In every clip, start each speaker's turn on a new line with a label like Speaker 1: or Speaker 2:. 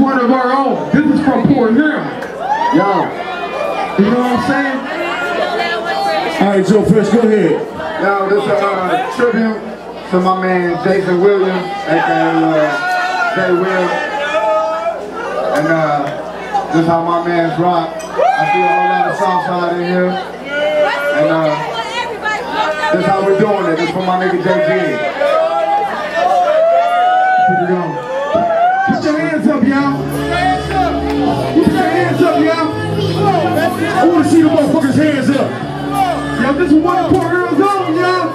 Speaker 1: one of our own. This is from Port Huron. Yo, you know what I'm saying?
Speaker 2: All right, Joe Fresh, go ahead.
Speaker 1: Yo, this is a tribute to my man Jason Williams, aka Jay Will. And this is how my man's rock. I see a whole lot of Southside in here. And this is how we're doing it. This is for my nigga JG. Put it on. Put your hands up, y'all. Put your hands up, y'all. I want to see the motherfuckers' hands up. Yo, this is one of Port Huron's own, y'all.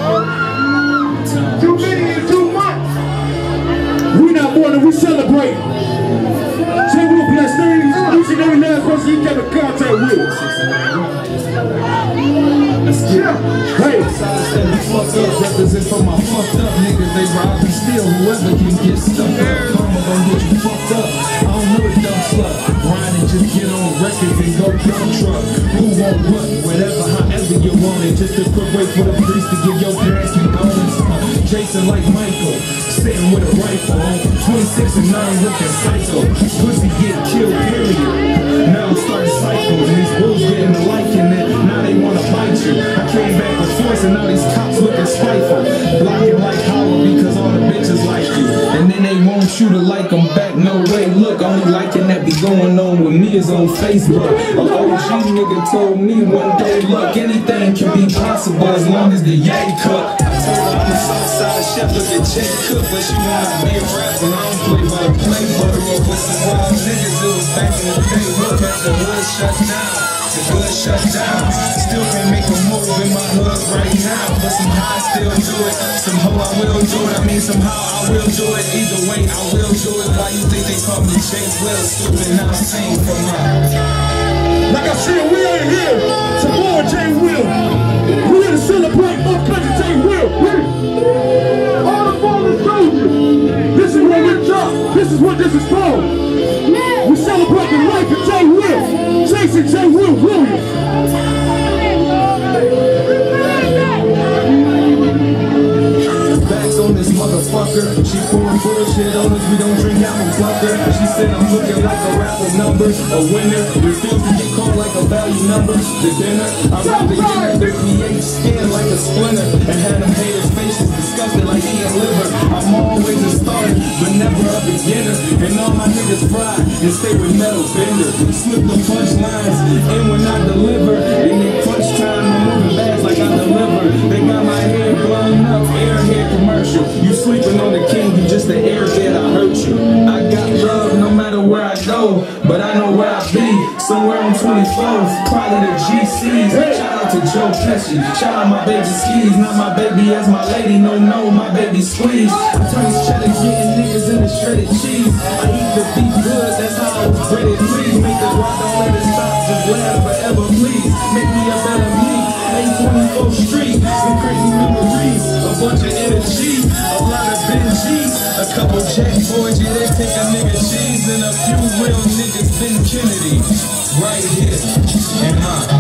Speaker 1: Too many in 2 months.
Speaker 2: We not more than we celebrate. Jay Will bless each and every last person you came in contact with.
Speaker 1: Yeah.
Speaker 2: Hey.
Speaker 3: Fucked up, represent for my fucked up niggas. They rob and steal whoever can get stuck up. Karma gon' get you fucked up. I don't know the dumb slut. Grind and just get on records and go dumb truck. Who want what? Whatever, however you want it. Just a quick way for the priest to give your parents condolence. Jason like Michael, sitting with a rifle on 26 and 9 looking psycho. Pussy get killed, period. Now I'm starting cycles and these bulls getting the liking it. Now they wanna bite you. I came back with force and now these cops looking spiteful. Blocking like Howard because all the bitches like you. And then they won't you to like them back, no way. Look, only liking that be going on with me is on Facebook. A OG nigga told me one day, look, anything can be possible as long as the yay cook. I told her I'm a Southside chef, look at Jay Cook, but she wanna be a rapper. I don't play by the play, butter up with some wild niggas. It was back in the day, look at the hood shut down. The hood shut down. Still can't make a move in my hood right now. But somehow I still do it. Somehow I will do it. I mean somehow I will do it. Either way I will do it. Why you think they call me Jay Will? Stupid, now I sing for mine.
Speaker 2: Like I said, we ain't here to mourn Jay Will. We're here to celebrate my cousin Jay Will. All the fallen soldiers. This is what we're talking. This is what this is for. We're celebrating the life of Jay Will. Jason Jay Will Williams.
Speaker 3: Backs on this motherfucker. She pouring bullshit on us. We don't drink apple butter. She said I'm looking like a rapper number. A winner. Refuse to get called like a value number. The dinner. I wrote the dinner. The pH skin like a splinter. And had them haters' faces disgusted like eating liver. I'm always a starter, but never a beginner. And all my niggas fry and stay with metal bender. Slip the punchlines, and when I deliver, in the crunch time, I'm moving bags like I deliver. They got my hair blown up, airhead commercial. You sleeping on the king, you just the airbed, I hurt you. I got love no matter where I go, but I know where I be. Somewhere on 24th, probably the GCs. Shout out to Joe Pesci, shout out my baby skis. Not my baby as my lady, no, my baby squeeze. I turn these cheddar getting niggas in the shredded cheese. I eat the beef good, that's how I was bred. Please make the rock, don't let it stop, just laugh forever, please. Make me a better me. 824th Street, some crazy memories, a bunch of energy, a lot of Benjis, a couple Jack boys, yeah, they take a nigga cheese, and a few real niggas Ben Kennedy, right here, and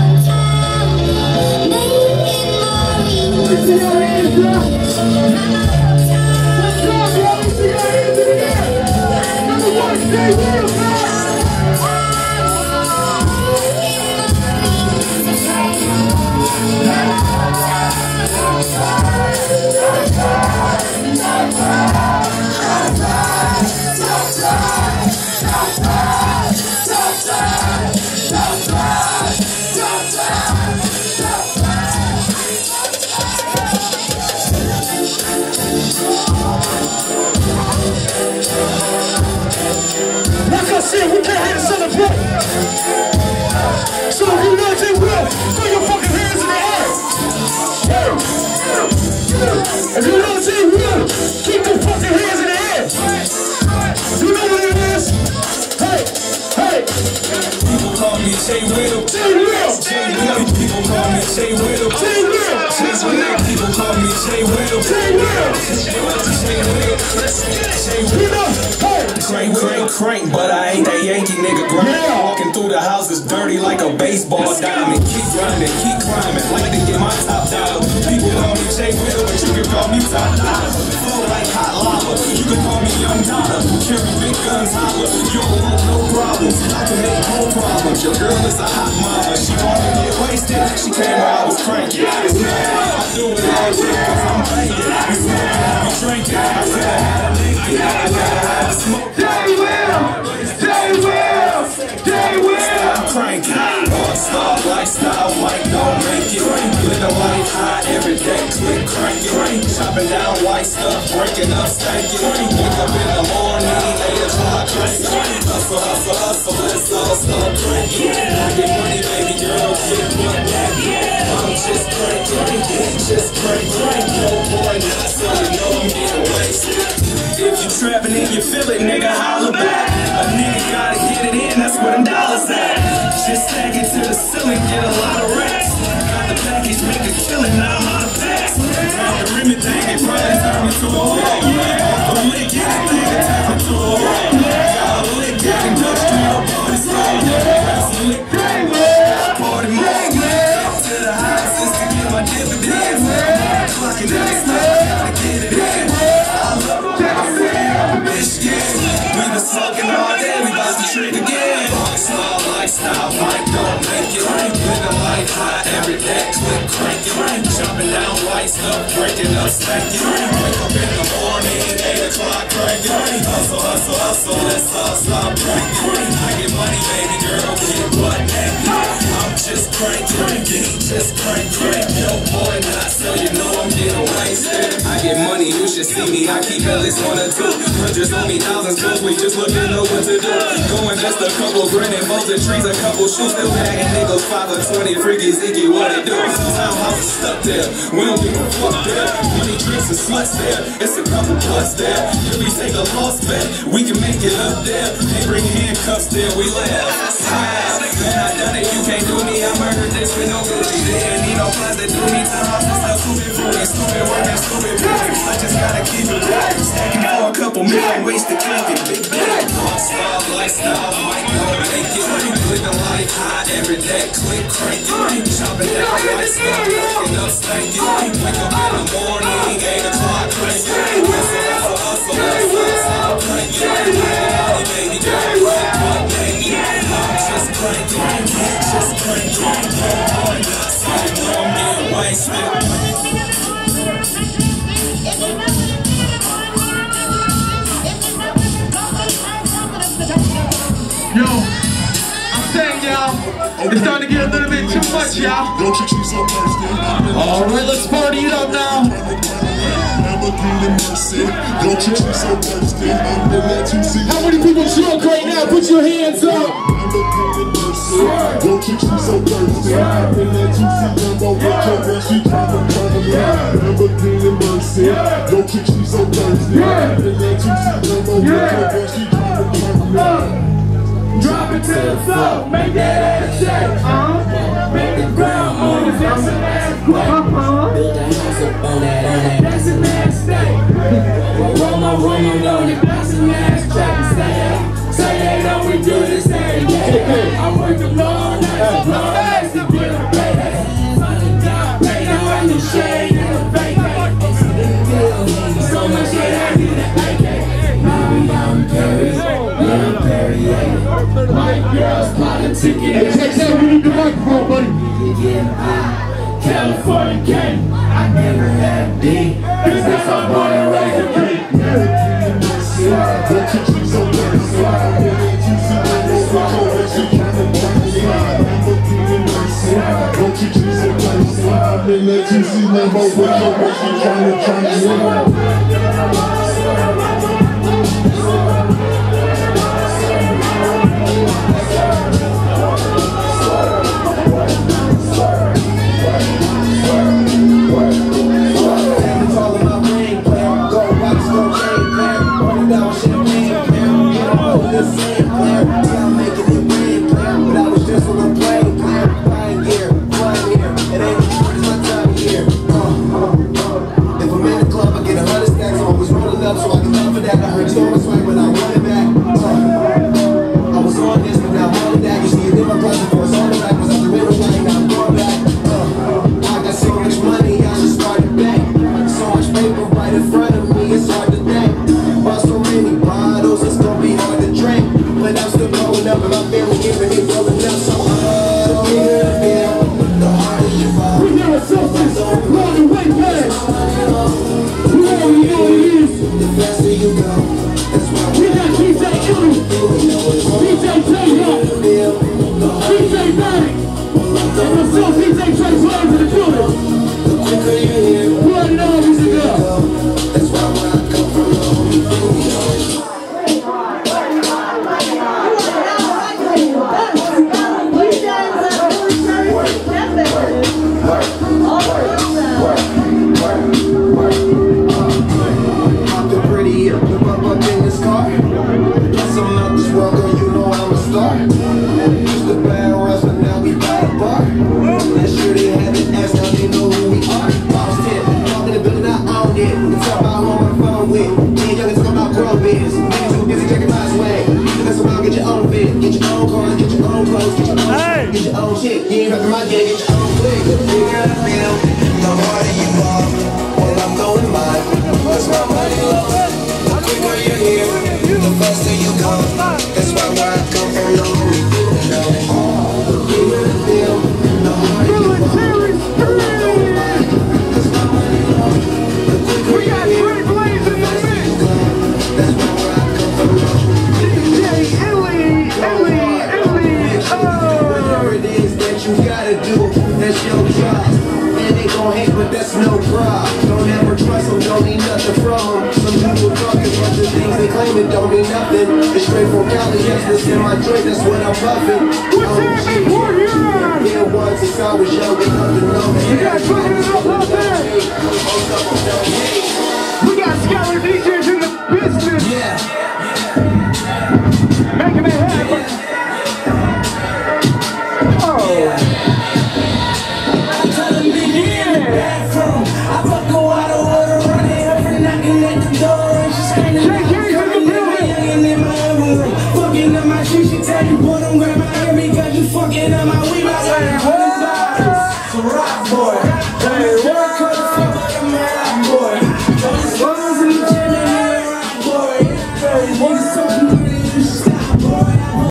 Speaker 2: Like I said, we came here to celebrate. So if you know Jay Will, throw your fucking hands in the air. If you know Jay Will, keep your fucking hands in the air. You know what it is? Hey, hey.
Speaker 3: people call me Jay Will.
Speaker 2: Jay Will.
Speaker 3: Jay Will. People call me Jay Will.
Speaker 2: Jay Will.
Speaker 3: People call me Jay Will.
Speaker 2: Jay Will. You know, hey.
Speaker 3: Crank, but I ain't that Yankee nigga grind.
Speaker 2: Yeah.
Speaker 3: Walking through the house is dirty like a baseball diamond. Keep grinding, keep climbing, like to get my top dollar. People call me Jay Will, but you can call me top dollar. Flow like hot lava, you can call me Young Dollar. carry big guns, holler. You don't want no problems. I can make home problems. Your girl is a hot mama. She wanna get wasted. She came where I was cranky. It's not I do it all day cause I'm banging. We smoking, we drinking. I said I had a naked. I gotta have a smoke. I'm cranky. All-star lifestyle, Mike don't make it. Glitter light high every day. Click cranky. Chopping down white stuff, breaking up stanky. Wake up in the morning, 8 o'clock cranky. Hustle, hustle, hustle, let's all start cranky. I get money, baby girl, get butt naked. I'm just cranky. No boy, not so you know I'm getting wasted. If you trapping and you feel it, nigga, holla back. A nigga gotta get it in, that's where them dollars at. Just stack it to the ceiling, get a lot of racks. Got the package, make a killing, now I'm out of packs. Drop the rim and thing, it probably turn me to a hole. Off the lick, anything, it turn me to a hole. Got a lick, that industrial party style. That's a lick, party mode. To the highest, just to get my dividends. Clocking in the smoke, gotta get it in. I love it. We been smoking all day, we bout to trick again. Small lifestyle, Mike don't make it. Living life high every day, click cranky. Jumping down white stuff, breaking up stanky. Wake up in the morning, 8 o'clock cranky. Hustle, hustle, hustle, let's all stop cranky. I get money, baby girl, get butt naked. I'm just cranky, just cranky. Yo boy, not so you know I'm getting wasted. I get money, you should see me, I keep at least 1 or 2. Hundreds on me, thousands, cause we just wouldn't know what to do. Go invest a couple grand in multi trees, a couple shoes, still bagging niggas 5 or 20, freaky Ziggy, what it do? Townhouse is stuck there, we don't give a fuck there. Money, drinks, and sluts there, it's a couple plus there. If we take a lost bet, we can make it up there. They bring handcuffs there, we laugh. Man, I done it, you can't do me, I murdered this with no Gucci. They ain't need no plans that do me, townhouse is stuff, stupid fruity, stupid working, stupid beauty. I just gotta keep it real, stacking for a couple million, wasted clicking, big bag. All-star lifestyle, Mike don't make it. Living life high every day, click cranky. Chopping down white stuff, breaking up stanky. Wake up in the morning, 8 o'clock cranky. Hustle, hustle, let's all cranky. Baby girl, get butt naked. I'm just cranky. No boy, not so you know I'm getting wasted.
Speaker 2: Yo, I'm saying, y'all, it's starting to get a little bit too much, y'all. Alright, let's party it up now. How many people drunk right now? Put your hands up. Don't you so thirsty? And that juicy number with your girl, she tryna turn around. Lamborghini Mercy. Don't you so thirsty? And that juicy number with your girl, she tryna turn around. Drop it to the floor, make that ass shake. Make the ground move, that's an ass quick. Build a house up on that, that's an ass steak. Roll my room on it, that's an ass track. Say they know we do this every day. I work the long nights to get a payday. Sunny down, pay down in the shade and the vacate. So much shit I need an AK. I'm Perry. My girls politicking. Hey, check that, we need the microphone, buddy. California game. I never had D. Cause that's our born and raised a kid. Don't you so let you see my boat with your bitch trying to If I'm in the club, I get 100 stacks, always rolling up so I can
Speaker 4: in this car. Guess I'm not this world, girl, you know I'm a star. Used to bad runs, but now we by the bar. Last year they had the ass, now they know who we are. Boss 10, walk in the building, I own it. It's all about who I'm on the phone with. Me and youngins talk about grown biz. Niggas too busy checking my swag. You mess around, get your own fit. Get your own cars, get your own clothes, get your own get your own shit. You ain't rapping my game, get your own click. The bigger I feel, the harder you fall. Well, I'm going mine. Cause my money low. The quicker you're here, the faster you come. That's why where I come from, no. The bigger I feel, the harder you fall. Cause my money low. The quicker you're here, the faster you come. That's why where I come from, no. Whatever it is that you gotta do, that's your job. And they gon' hate, but that's no problem. Don't ever trust them, don't need nothing from them. Some people talking about the things they claim it don't mean nothing. It's straight from Cali, yes, this in my drink, that's what I'm puffing. What's that before you run? Yeah, once since I was young, but nothing to know. You guys fucking it up out there.
Speaker 2: We got Scholar DJs in the business.
Speaker 4: Yeah.
Speaker 2: Making it happen.